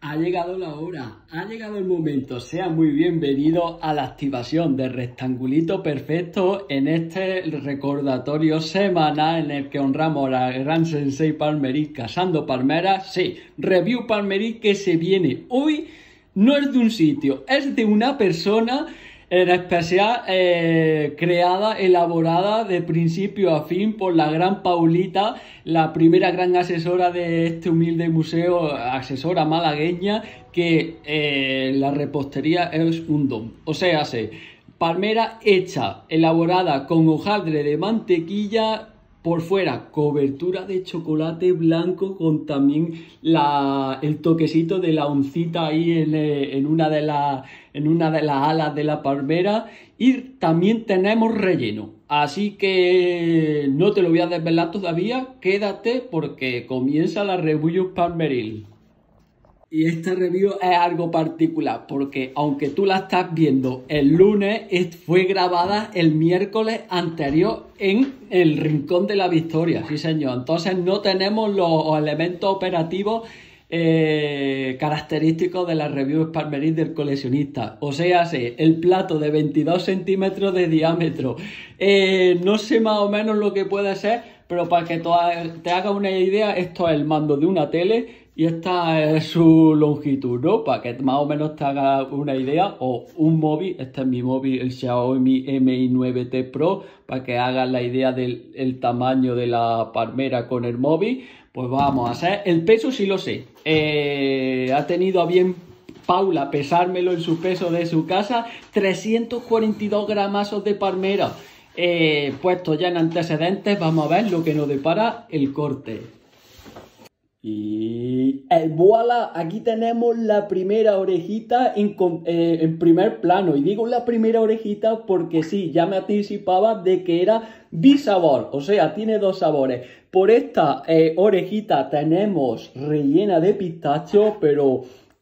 Ha llegado la hora, ha llegado el momento. Sea muy bienvenido a la activación del rectangulito perfecto en este recordatorio semanal en el que honramos a la gran Sensei Palmerí cazando palmeras. Sí, review Palmerí que se viene hoy. No es de un sitio, es de una persona en especial creada, elaborada de principio a fin por la gran Paulita, la primera gran asesora de este humilde museo, asesora malagueña, que la repostería es un don. O sea, palmera hecha, elaborada con hojaldre de mantequilla, por fuera cobertura de chocolate blanco con también el toquecito de la oncita ahí en una de las alas de la palmera, y también tenemos relleno. Así que no te lo voy a desvelar todavía, quédate porque comienza la review palmeril. Y esta review es algo particular porque aunque tú la estás viendo el lunes, fue grabada el miércoles anterior en el Rincón de la Victoria, sí señor. Entonces no tenemos los elementos operativos característicos de la review palmeril del coleccionista. O sea, el plato de 22 centímetros de diámetro. No sé más o menos lo que puede ser, pero para que te hagas una idea, esto es el mando de una tele. Y esta es su longitud, ¿no? Para que más o menos te hagas una idea. O un móvil, este es mi móvil, el Xiaomi Mi 9T Pro, para que hagas la idea del tamaño de la palmera con el móvil. Pues vamos a hacer, el peso sí lo sé. Ha tenido a bien Paula pesármelo en su peso de su casa, 342 gramazos de palmera. Puesto ya en antecedentes, vamos a ver lo que nos depara el corte. Y voilà, aquí tenemos la primera orejita en primer plano. Y digo la primera orejita porque sí, ya me anticipaba de que era bisabor. O sea, tiene dos sabores. Por esta orejita tenemos rellena de pistacho, pero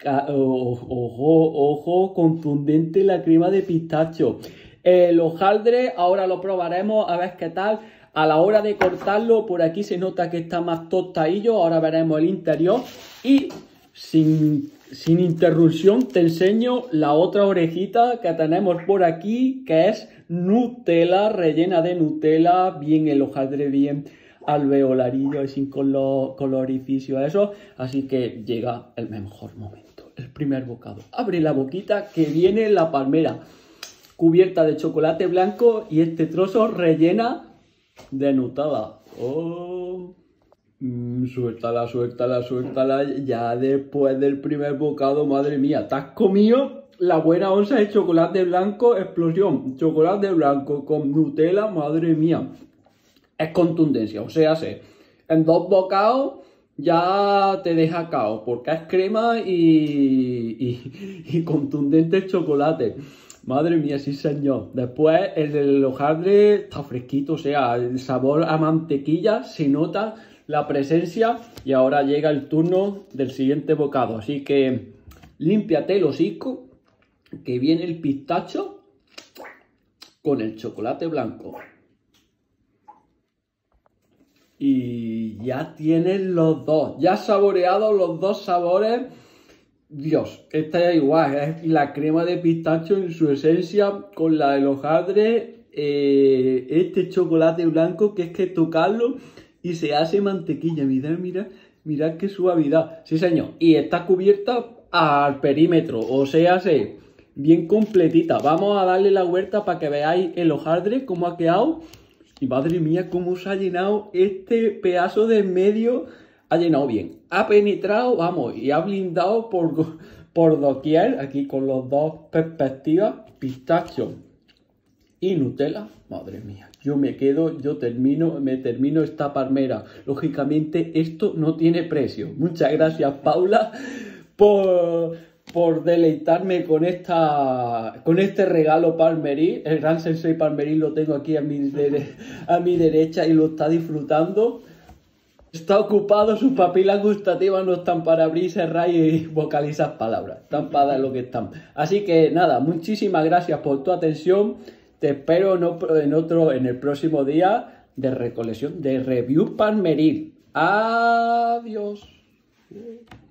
ojo, contundente la crema de pistacho. El hojaldre, ahora lo probaremos a ver qué tal. A la hora de cortarlo, por aquí se nota que está más tostadillo. Ahora veremos el interior. Y sin interrupción te enseño la otra orejita que tenemos por aquí, que es Nutella, rellena de Nutella. Bien el hojaldre, bien alveolarillo, así con los orificios eso. Así que llega el mejor momento, el primer bocado. Abre la boquita que viene la palmera cubierta de chocolate blanco y este trozo rellena de Nutella. Oh, suéltala, suéltala, suéltala. Ya después del primer bocado, madre mía, te has comido la buena onza de chocolate blanco, explosión. Chocolate blanco con Nutella, madre mía. Es contundencia, o sea, en dos bocados ya te deja cao, porque es crema y contundente chocolate. Madre mía, sí señor. Después el hojaldre está fresquito, o sea, el sabor a mantequilla, se nota la presencia. Y ahora llega el turno del siguiente bocado. Así que límpiate el hocico, que viene el pistacho con el chocolate blanco. Y ya tienes los dos, ya has saboreado los dos sabores. Dios, esta es igual, es la crema de pistacho en su esencia con la del hojaldre, este chocolate blanco que es que tocarlo y se hace mantequilla. Mirad qué suavidad. Sí señor, y está cubierta al perímetro, o sea, bien completita. Vamos a darle la vuelta para que veáis el hojaldre cómo ha quedado. Y madre mía, cómo se ha llenado este pedazo de en medio. Ha llenado bien, ha penetrado, vamos, y ha blindado por doquier, aquí con las dos perspectivas, pistacho y Nutella. Madre mía, me termino esta palmera. Lógicamente esto no tiene precio. Muchas gracias, Paula, por deleitarme con este regalo palmerí. El gran Sensei Palmerí lo tengo aquí a mi derecha y lo está disfrutando. Está ocupado, sus papilas gustativas no están para abrir, cerrar y vocalizar palabras. Están para lo que están. Así que nada, muchísimas gracias por tu atención. Te espero en el próximo día de recolección de review palmeril. Adiós.